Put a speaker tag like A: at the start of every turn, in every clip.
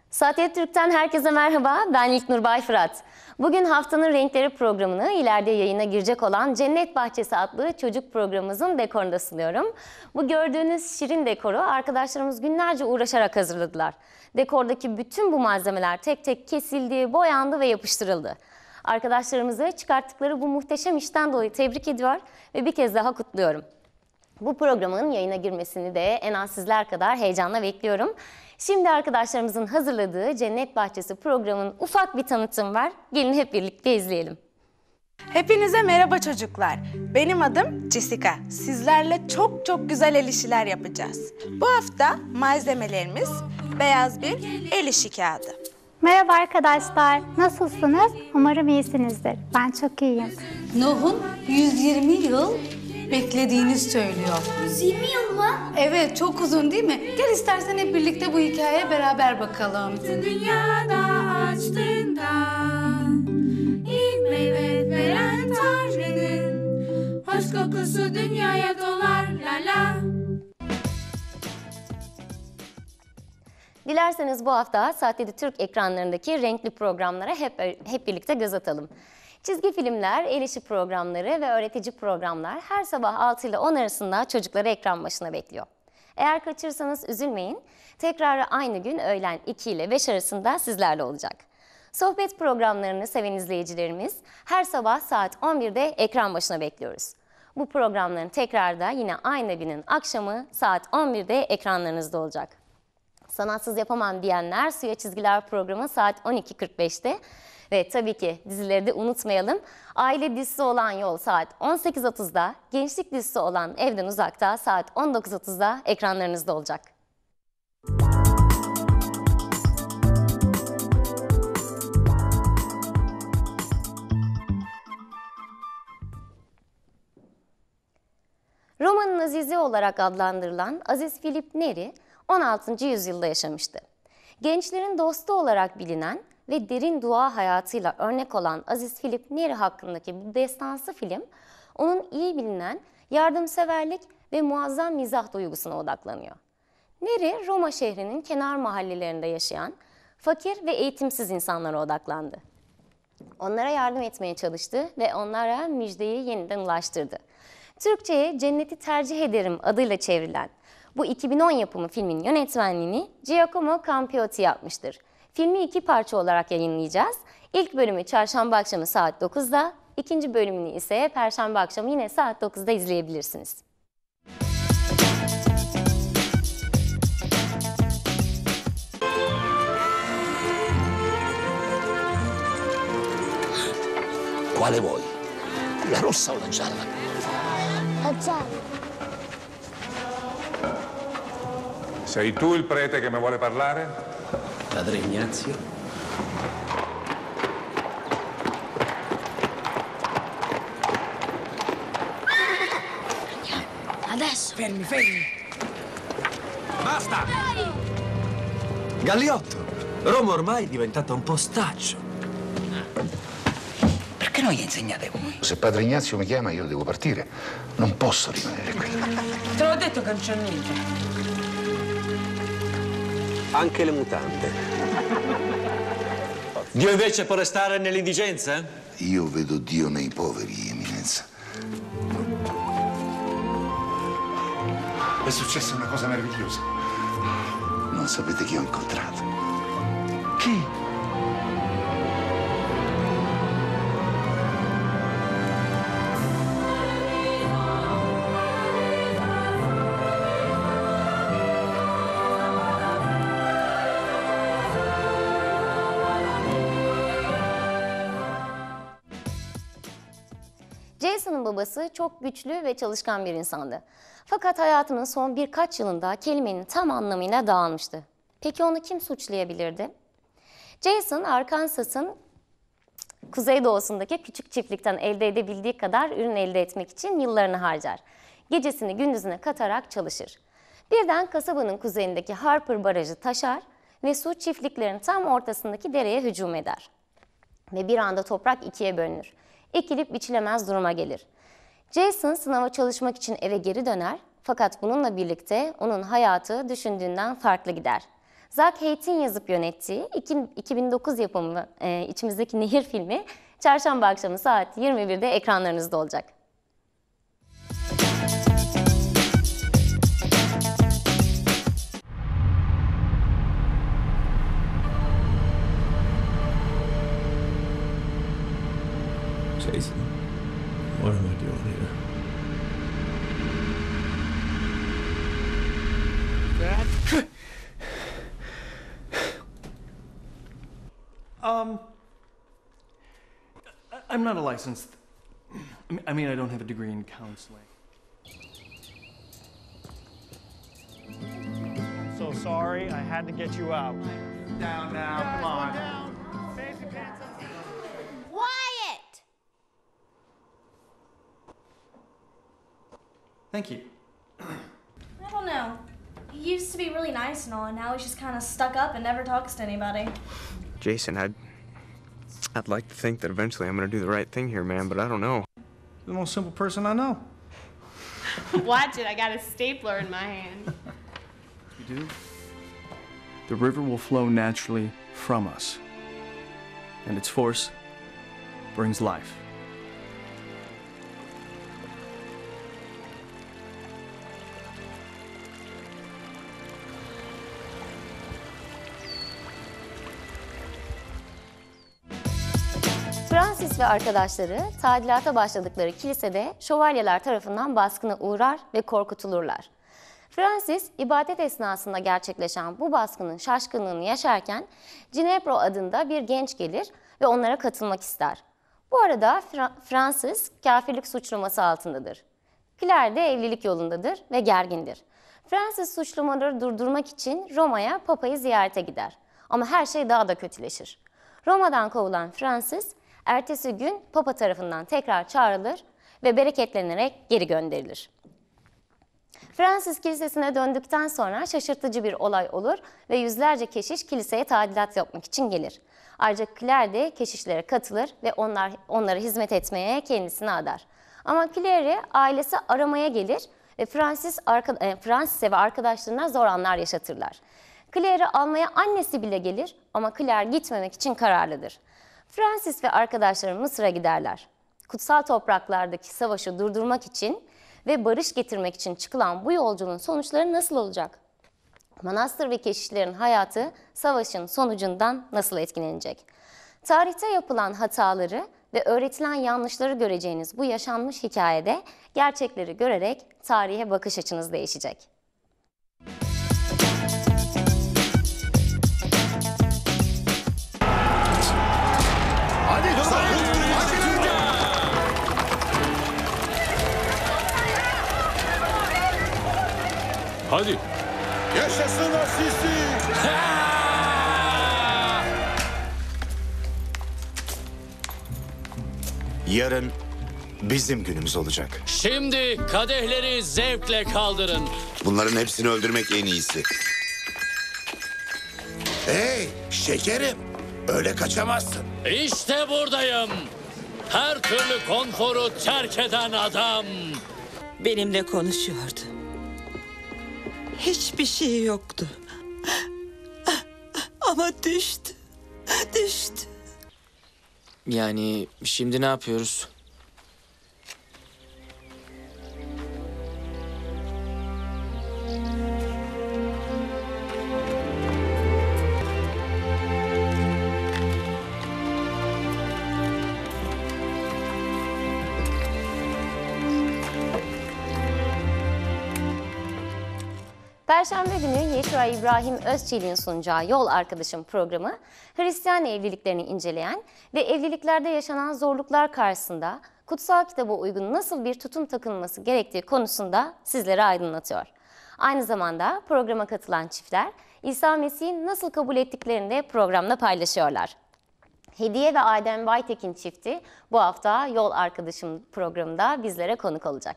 A: Saatiyet Türk'ten herkese merhaba, ben İlknur Bayfırat. Bugün Haftanın Renkleri programını ileride yayına girecek olan Cennet Bahçesi adlı çocuk programımızın dekorunda sunuyorum. Bu gördüğünüz şirin dekoru arkadaşlarımız günlerce uğraşarak hazırladılar. Dekordaki bütün bu malzemeler tek tek kesildi, boyandı ve yapıştırıldı. Arkadaşlarımızı çıkarttıkları bu muhteşem işten dolayı tebrik ediyor ve bir kez daha kutluyorum. Bu programın yayına girmesini de en az sizler kadar heyecanla bekliyorum. Şimdi arkadaşlarımızın hazırladığı Cennet Bahçesi programının ufak bir tanıtım var. Gelin hep birlikte izleyelim.
B: Hepinize merhaba çocuklar. Benim adım Jessica. Sizlerle çok güzel el işiler yapacağız. Bu hafta malzemelerimiz beyaz bir el işi kağıdı.
C: Merhaba arkadaşlar, nasılsınız? Umarım iyisinizdir. Ben çok iyiyim.
D: Nuh'un 120 yıl beklediğini söylüyor.
E: 120 yıl mı?
D: Evet, çok uzun değil mi? Gel istersen hep birlikte bu hikayeye beraber bakalım.
E: Dünyada açtığından ilk meyve veren Tanrı'nın hoş kokusu dünyaya dolar la la.
A: Dilerseniz bu hafta Saat 7 Türk ekranlarındaki renkli programlara hep birlikte göz atalım. Çizgi filmler, el işi programları ve öğretici programlar her sabah 6 ile 10 arasında çocukları ekran başına bekliyor. Eğer kaçırırsanız üzülmeyin, tekrarı aynı gün öğlen 2 ile 5 arasında sizlerle olacak. Sohbet programlarını seven izleyicilerimiz her sabah saat 11'de ekran başına bekliyoruz. Bu programların tekrarı da yine aynı günün akşamı saat 11'de ekranlarınızda olacak. Sanatsız yapamam diyenler Suya Çizgiler programı saat 12.45'te. Ve tabii ki dizileri de unutmayalım. Aile dizisi olan Yol saat 18.30'da, gençlik dizisi olan Evden Uzak'ta saat 19.30'da ekranlarınızda olacak. Roma'nın Azizi olarak adlandırılan Aziz Philip Neri 16. yüzyılda yaşamıştı. Gençlerin dostu olarak bilinen ve derin dua hayatıyla örnek olan Aziz Philip Neri hakkındaki bu destansı film, onun iyi bilinen yardımseverlik ve muazzam mizah duygusuna odaklanıyor. Neri, Roma şehrinin kenar mahallelerinde yaşayan fakir ve eğitimsiz insanlara odaklandı. Onlara yardım etmeye çalıştı ve onlara müjdeyi yeniden ulaştırdı. Türkçe'ye Cenneti Tercih Ederim adıyla çevrilen bu 2010 yapımı filmin yönetmenliğini Giacomo Campiotti yapmıştır. Filmi 2 parça olarak yayınlayacağız. İlk bölümü çarşamba akşamı saat 9'da, ikinci bölümünü ise perşembe akşamı yine saat 9'da izleyebilirsiniz.
F: Quale vuoi? La rossa o la gialla?
C: La gialla.
G: Sei tu il prete che mi vuole parlare?
F: Padre Ignazio?
E: Adesso.
F: Fermi! Basta! Galliotto! Roma ormai è diventata un postaccio. Perché non gli insegnate voi?
H: Se padre Ignazio mi chiama io devo partire. Non posso rimanere qui.
I: Te l'ho detto che non c'è niente.
J: Anche le mutande.
K: Dio invece può restare nell'indigenza?
H: Io vedo Dio nei poveri, Eminenza. È successa una cosa meravigliosa. Non sapete chi ho incontrato? Chi?
A: Jason'ın babası çok güçlü ve çalışkan bir insandı. Fakat hayatının son birkaç yılında kelimenin tam anlamıyla dağılmıştı. Peki onu kim suçlayabilirdi? Jason, Arkansas'ın kuzeydoğusundaki küçük çiftlikten elde edebildiği kadar ürün elde etmek için yıllarını harcar. Gecesini gündüzüne katarak çalışır. Birden kasabanın kuzeyindeki Harper Barajı taşar ve su çiftliklerin tam ortasındaki dereye hücum eder. Ve bir anda toprak ikiye bölünür. Ekilip biçilemez duruma gelir. Jason sınava çalışmak için eve geri döner fakat bununla birlikte onun hayatı düşündüğünden farklı gider. Zack Hayt'in yazıp yönettiği 2009 yapımı İçimizdeki Nehir filmi çarşamba akşamı saat 21'de ekranlarınızda olacak.
L: Jason, what am I doing here?
M: I'm not a licensed... I mean, I don't have a degree in counseling.
N: I'm so sorry, I had to get you out.
M: Down now, come on.
E: Wyatt!
M: Thank you.
O: I don't know. He used to be really nice and all, and now he's just kind of stuck up and never talks to anybody.
P: Jason, I'd like to think that eventually I'm gonna do the right thing here, man, but I don't know.
M: You're the most simple person I know.
Q: Watch it, I got a stapler in my hand.
M: You do? The river will flow naturally from us, and its force brings life.
A: Francis ve arkadaşları tadilata başladıkları kilisede şövalyeler tarafından baskına uğrar ve korkutulurlar. Francis, ibadet esnasında gerçekleşen bu baskının şaşkınlığını yaşarken Ginebro adında bir genç gelir ve onlara katılmak ister. Bu arada Francis kafirlik suçlaması altındadır. Claire de evlilik yolundadır ve gergindir. Francis suçlamaları durdurmak için Roma'ya Papa'yı ziyarete gider. Ama her şey daha da kötüleşir. Roma'dan kovulan Francis, ertesi gün Papa tarafından tekrar çağrılır ve bereketlenerek geri gönderilir. Francis kilisesine döndükten sonra şaşırtıcı bir olay olur ve yüzlerce keşiş kiliseye tadilat yapmak için gelir. Ayrıca Claire de keşişlere katılır ve onlara hizmet etmeye kendisini adar. Ama Claire'i ailesi aramaya gelir ve Francis'e ve arkadaşlarına zor anlar yaşatırlar. Claire'i almaya annesi bile gelir ama Claire gitmemek için kararlıdır. Francis ve arkadaşları Mısır'a giderler. Kutsal topraklardaki savaşı durdurmak için ve barış getirmek için çıkılan bu yolculuğun sonuçları nasıl olacak? Manastır ve keşişlerin hayatı savaşın sonucundan nasıl etkilenecek? Tarihte yapılan hataları ve öğretilen yanlışları göreceğiniz bu yaşanmış hikayede gerçekleri görerek tarihe bakış açınız değişecek.
R: Hadi.
H: Yaşasın Asisi!
S: Yarın bizim günümüz olacak.
K: Şimdi kadehleri zevkle kaldırın.
H: Bunların hepsini öldürmek en iyisi. Hey şekerim, öyle kaçamazsın.
K: İşte buradayım. Her türlü konforu terk eden adam.
T: Benimle konuşuyordu. Hiçbir şey yoktu. Ama düştü. Düştü.
U: Yani şimdi ne yapıyoruz?
A: Perşembe günü Yeşua İbrahim Özçelik'in sunacağı Yol Arkadaşım programı, Hristiyan evliliklerini inceleyen ve evliliklerde yaşanan zorluklar karşısında kutsal kitaba uygun nasıl bir tutum takınılması gerektiği konusunda sizleri aydınlatıyor. Aynı zamanda programa katılan çiftler İsa Mesih'i nasıl kabul ettiklerini de programda paylaşıyorlar. Hediye ve Adem Baytekin çifti bu hafta Yol Arkadaşım programında bizlere konuk olacak.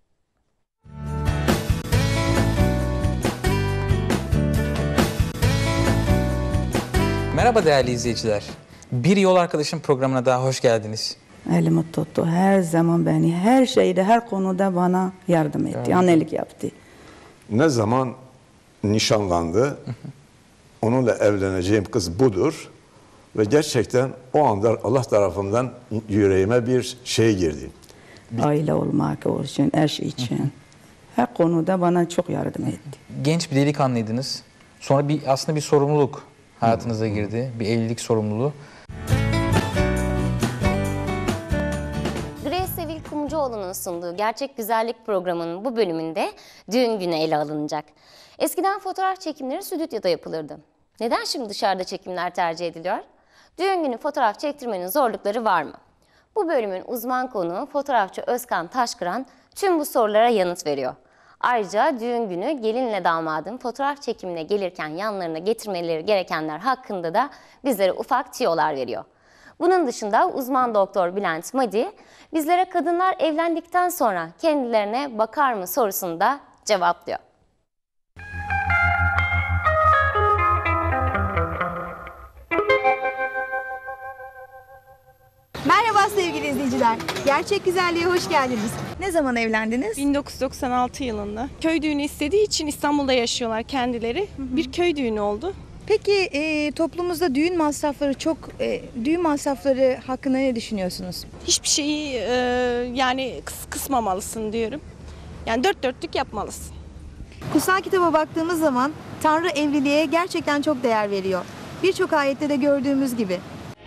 V: Merhaba değerli izleyiciler. Bir Yol Arkadaşım programına daha hoş geldiniz.
W: Elimi tuttu. Her zaman beni her şeyde, her konuda bana yardım etti. Annelik yaptı.
G: Ne zaman nişanlandı,
B: onunla evleneceğim kız budur. Ve gerçekten o anda Allah tarafından yüreğime bir şey girdi.
W: Aile olmak için, eş için. Her konuda bana çok yardım etti.
V: Genç bir delikanlıydınız. Sonra aslında bir sorumluluk hayatınıza girdi. Bir evlilik sorumluluğu.
A: Grace Sevil Kumcuoğlu'nun sunduğu Gerçek Güzellik programının bu bölümünde düğün günü ele alınacak. Eskiden fotoğraf çekimleri stüdyoda yapılırdı. Neden şimdi dışarıda çekimler tercih ediliyor? Düğün günü fotoğraf çektirmenin zorlukları var mı? Bu bölümün uzman konuğu fotoğrafçı Özkan Taşkıran tüm bu sorulara yanıt veriyor. Ayrıca düğün günü gelinle damadın fotoğraf çekimine gelirken yanlarına getirmeleri gerekenler hakkında da bizlere ufak tiyolar veriyor. Bunun dışında uzman doktor Bülent Madi bizlere kadınlar evlendikten sonra kendilerine bakar mı sorusunu da cevaplıyor.
D: Merhaba sevgili izleyiciler. Gerçek Güzelliğe hoş geldiniz. Ne zaman evlendiniz?
Q: 1996 yılında. Köy düğünü istediği için İstanbul'da yaşıyorlar kendileri. Bir köy düğünü oldu.
D: Peki toplumumuzda düğün masrafları hakkında ne düşünüyorsunuz?
Q: Hiçbir şeyi yani kısmamalısın diyorum. Yani dört dörtlük yapmalısın.
D: Kutsal kitaba baktığımız zaman Tanrı evliliğe gerçekten çok değer veriyor. Birçok ayette de gördüğümüz gibi.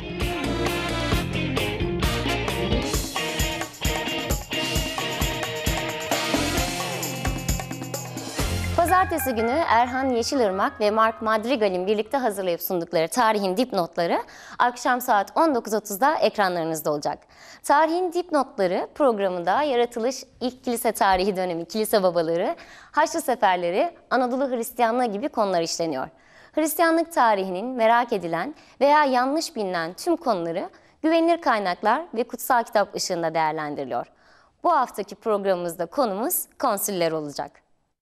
A: Pazartesi günü Erhan Yeşilırmak ve Mark Madrigal'in birlikte hazırlayıp sundukları Tarihin Dipnotları akşam saat 19.30'da ekranlarınızda olacak. Tarihin Dipnotları programında yaratılış, ilk kilise tarihi dönemi, kilise babaları, Haçlı seferleri, Anadolu Hristiyanlığı gibi konular işleniyor. Hristiyanlık tarihinin merak edilen veya yanlış bilinen tüm konuları güvenilir kaynaklar ve kutsal kitap ışığında değerlendiriliyor. Bu haftaki programımızda konumuz konsüller olacak.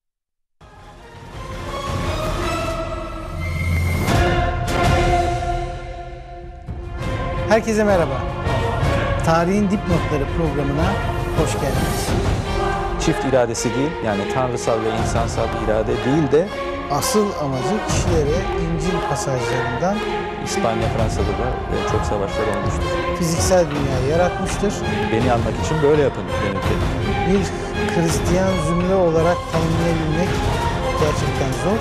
U: Herkese merhaba. Tarihin Dipnotları programına hoş geldiniz.
V: Çift iradesi değil, yani tanrısal ve insansal bir irade değil de
U: asıl amacı kişilere İncil pasajlarından
V: İspanya, Fransa'da da çok savaşlar olmuştur.
U: Fiziksel dünyayı yaratmıştır.
V: Beni almak için böyle yapın demek ki.
U: Bir Hristiyan zümre olarak tanımlayabilmek gerçekten zor.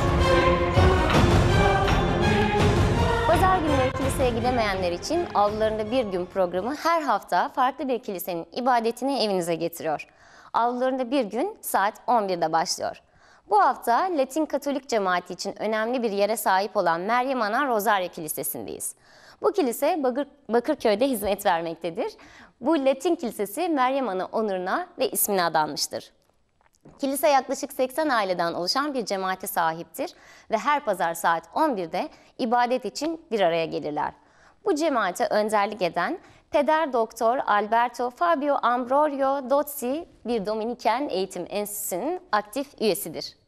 A: Pazar günleri kiliseye gidemeyenler için Avlularında Bir Gün programı her hafta farklı bir kilisenin ibadetini evinize getiriyor. Avlularında Bir Gün saat 11'de başlıyor. Bu hafta Latin Katolik cemaati için önemli bir yere sahip olan Meryem Ana Rosario Kilisesi'ndeyiz. Bu kilise Bakırköy'de hizmet vermektedir. Bu Latin kilisesi Meryem Ana onuruna ve ismine adanmıştır. Kilise yaklaşık 80 aileden oluşan bir cemaate sahiptir ve her pazar saat 11'de ibadet için bir araya gelirler. Bu cemaate önderlik eden Peder Doktor Alberto Fabio Ambrogio Dozzi bir Dominiken Eğitim Enstitüsü'nün aktif üyesidir.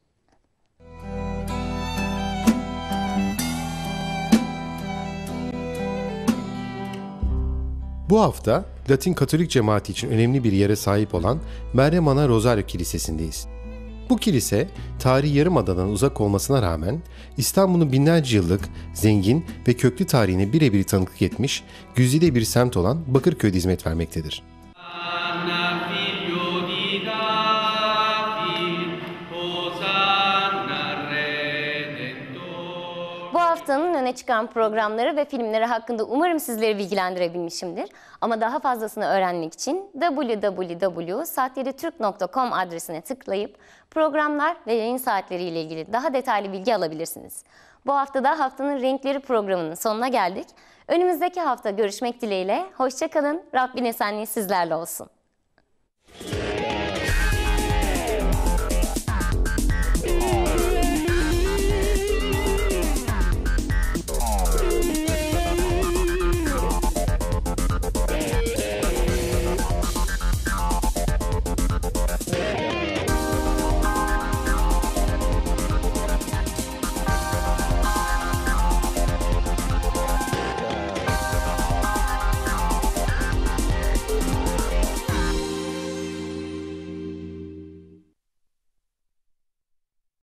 X: Bu hafta Latin Katolik cemaati için önemli bir yere sahip olan Meryem Ana Rosario Kilisesi'ndeyiz. Bu kilise, tarihi Yarımada'dan uzak olmasına rağmen İstanbul'un binlerce yıllık, zengin ve köklü tarihine birebir tanıklık etmiş, güzide bir semt olan Bakırköy'de hizmet vermektedir.
A: Bu haftanın öne çıkan programları ve filmleri hakkında umarım sizleri bilgilendirebilmişimdir. Ama daha fazlasını öğrenmek için www.sat7turk.com adresine tıklayıp programlar ve yayın saatleriyle ilgili daha detaylı bilgi alabilirsiniz. Bu hafta da Haftanın Renkleri programının sonuna geldik. Önümüzdeki hafta görüşmek dileğiyle. Hoşça kalın. Rabbin esenliği sizlerle olsun.